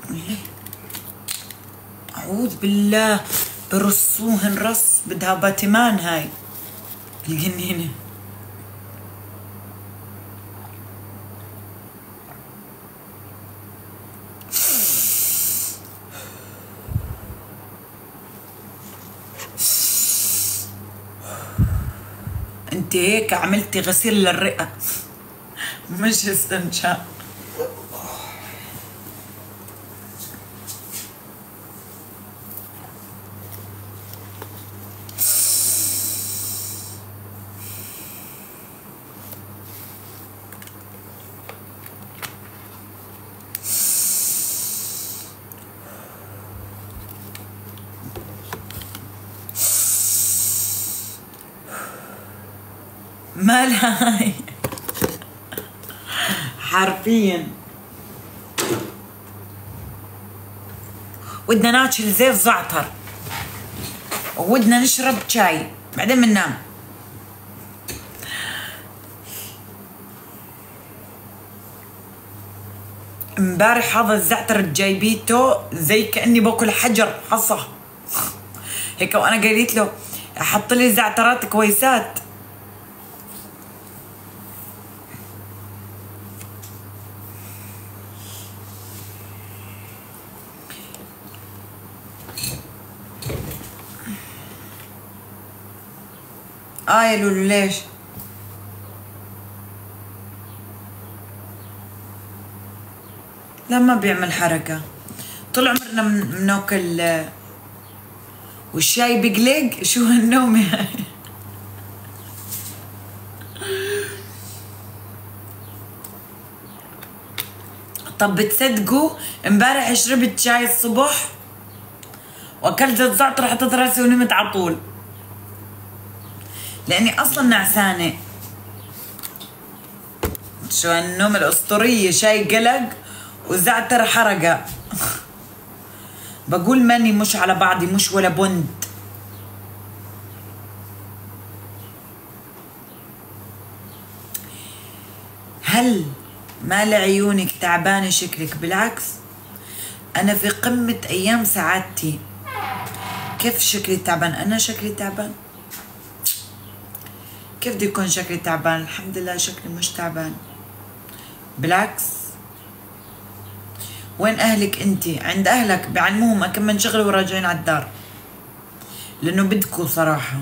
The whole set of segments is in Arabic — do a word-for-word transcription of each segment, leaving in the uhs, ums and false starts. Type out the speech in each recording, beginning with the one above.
ليه؟ أعوذ بالله، برصوهن رص، بدها باتمان هاي الجنينة. انت هيك عملتي غسيل للرئة مش استنشاق. مالها هاي حرفيا. ودنا ناكل زيت زعتر وودنا نشرب شاي بعدين بننام. امبارح هذا الزعتر جايبيته زي كأني باكل حجر حصى هيك، وانا قالت له حط لي زعترات كويسات. اه يا لولو ليش؟ لا ما بيعمل حركة، طول عمرنا بناكل والشاي بقلق. شو هالنوم هاي؟ طب بتصدقوا امبارح شربت شاي الصبح واكلت الزعتر حطيت راسي ونمت على طول، لاني اصلا نعسانه. شو هالنوم الاسطوريه، شاي قلق وزعتر حرقه بقول ماني مش على بعضي، مش ولا بند. هل مال عيونك تعبانه شكلك؟ بالعكس انا في قمه ايام سعادتي. كيف شكلي تعبان؟ انا شكلي تعبان؟ كيف بده يكون شكلي تعبان؟ الحمد لله شكلي مش تعبان، بالعكس. وين اهلك انتي؟ عند اهلك بعلموهم كم من شغله وراجعين على الدار، لانه بدكوا صراحه.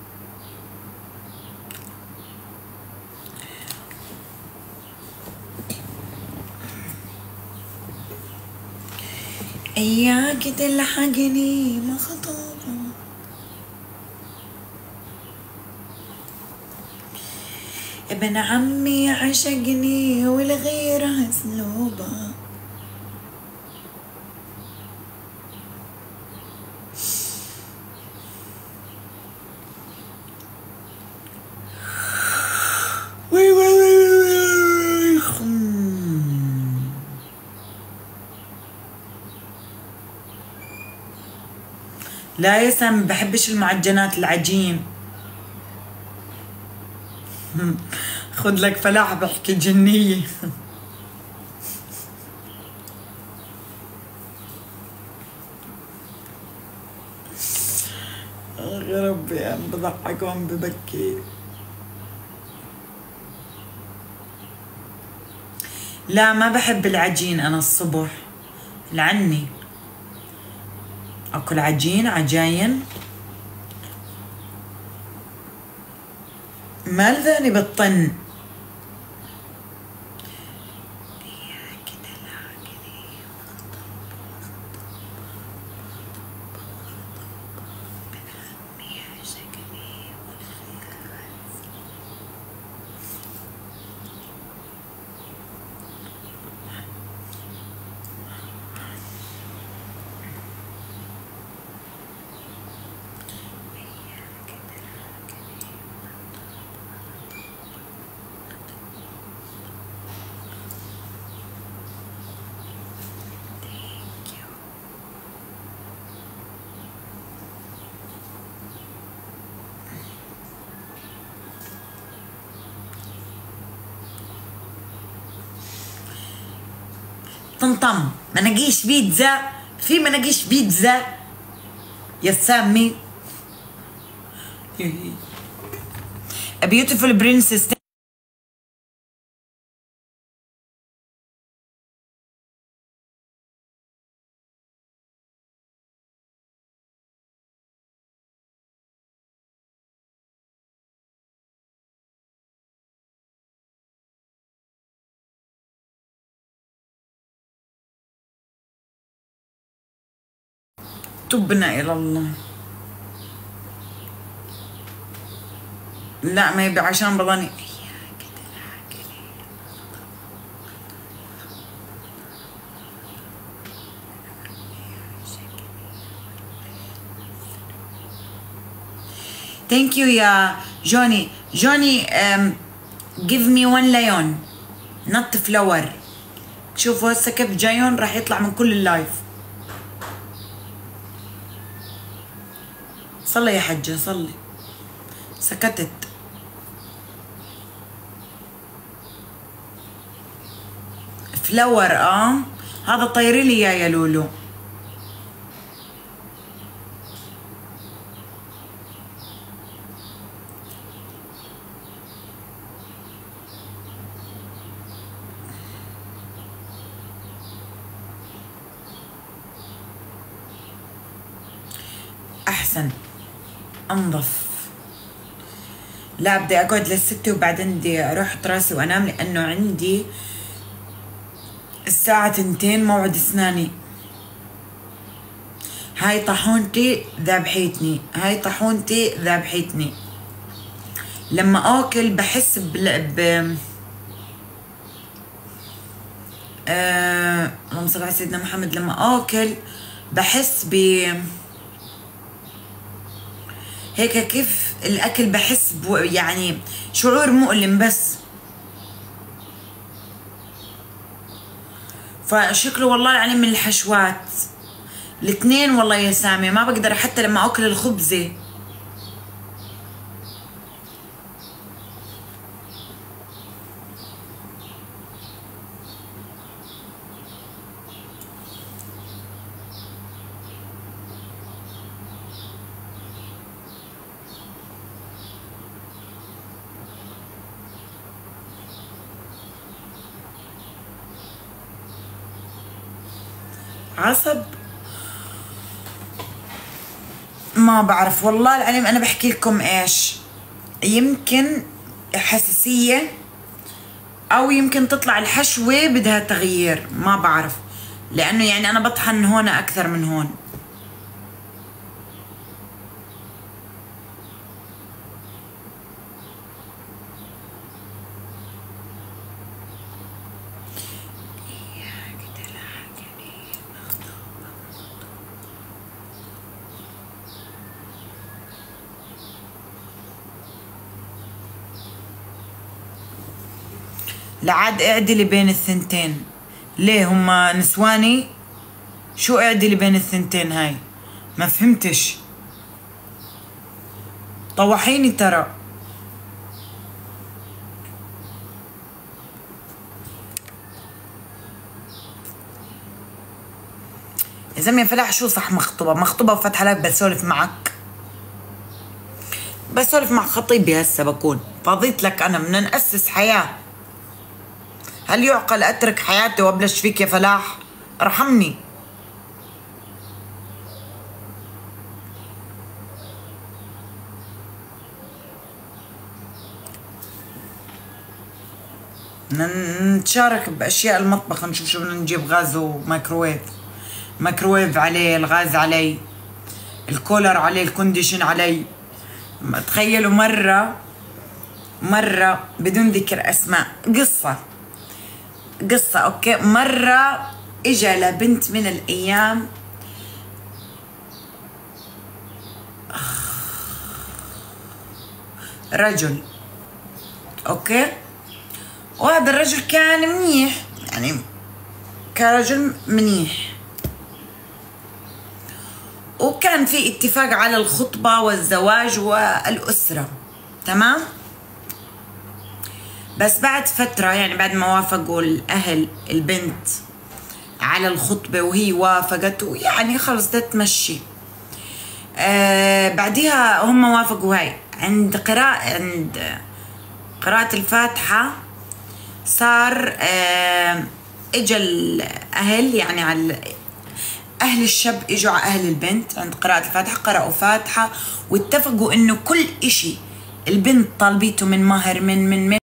اياك تلحقني ما خطوبه، ابن عمي عشقني والغيره اسلوبه. وي وي وي وي. لا يا سام بحبش المعجنات، العجين. خد لك فلاح بحكي جنية. يا ربي عم بضحك وعم ببكي. لا ما بحب العجين انا الصبح، لعني اكل عجين عجاين ما لذاني بالطن. طمطم مناقيش بيتزا، في مناقيش بيتزا يا سامي. A beautiful princess. تبنا إلى الله. لا ما يبي عشان بضاني. Thank you يا جوني. جوني um, give me one lion not flower. شوفوا هسه كيف جايون راح يطلع من كل اللايف. صلي يا حجة صلي. سكتت. فلاور اه هذا طيري لي اياه يا لولو. احسن انظف. لا بدي اقعد للستة وبعدين بدي اروح راسي وانام لانه عندي الساعة تنتين موعد اسناني. هاي طاحونتي ذابحيتني، هاي طاحونتي ذابحيتني. لما اكل بحس بل... ب آه... اللهم صل على سيدنا محمد. لما اكل بحس ب هيك كيف الاكل بحس ب... يعني شعور مؤلم بس. فشكله والله يعني من الحشوات الاثنين والله يا سامي. ما بقدر حتى لما اكل الخبزه. عصب ما بعرف والله العليم. انا بحكي لكم ايش، يمكن حساسية او يمكن تطلع الحشوة بدها تغيير، ما بعرف. لانه يعني انا بطحن هون اكثر من هون. لعاد اعدلي بين الثنتين. ليه هما نسواني؟ شو اعدلي بين الثنتين هاي؟ ما فهمتش. طوحيني ترى. يا زلمة فلاح شو صح مخطوبة؟ مخطوبة وفاتحة لايف بسولف معك. بسولف مع خطيبي هسه بكون فضيت لك. انا بدنا نأسس حياة. هل يعقل اترك حياتي وابلش فيك يا فلاح؟ ارحمني. نتشارك باشياء المطبخ، نشوف شو بدنا نجيب. غاز وميكروويف. ميكروويف عليه، الغاز علي، الكولر عليه، الكونديشن علي. تخيلوا مرة مرة بدون ذكر اسماء، قصة قصة اوكي. مرة اجا لبنت من الايام رجل اوكي، وهذا الرجل كان منيح، يعني كرجل منيح، وكان في اتفاق على الخطبة والزواج والأسرة تمام. بس بعد فترة يعني بعد ما وافقوا الأهل البنت على الخطبة وهي وافقت، ويعني خلص بدها تمشي. آه بعديها هم وافقوا. هاي عند قراءة عند قراءة الفاتحة صار آه اجى الأهل، يعني على أهل الشاب اجوا على أهل البنت عند قراءة الفاتحة، قرأوا فاتحة واتفقوا إنه كل إشي البنت طالبيته من مهر من من من